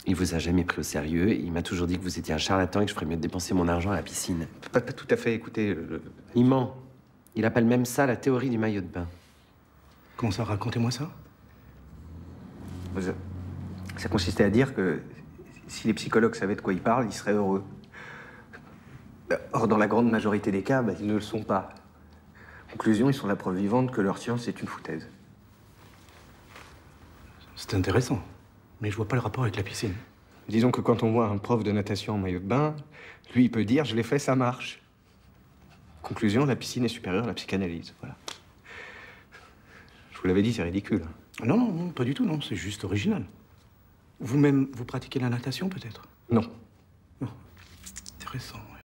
Il vous a jamais pris au sérieux. Il m'a toujours dit que vous étiez un charlatan et que je ferais mieux de dépenser mon argent à la piscine. Pas tout à fait, écoutez... Il ment. Il appelle même ça la théorie du maillot de bain. Comment ça? Racontez-moi ça. Ça consistait à dire que si les psychologues savaient de quoi ils parlent, ils seraient heureux. Or, dans la grande majorité des cas, ils ne le sont pas. Conclusion, ils sont la preuve vivante que leur science est une foutaise. C'est intéressant, mais je vois pas le rapport avec la piscine. Disons que quand on voit un prof de natation en maillot de bain, lui, il peut dire « je l'ai fait, ça marche ». Conclusion, la piscine est supérieure à la psychanalyse, voilà. Je vous l'avais dit, c'est ridicule. Non, non, non, pas du tout, non, c'est juste original. Vous-même, vous pratiquez la natation, peut-être? Non. Non. Intéressant, ouais.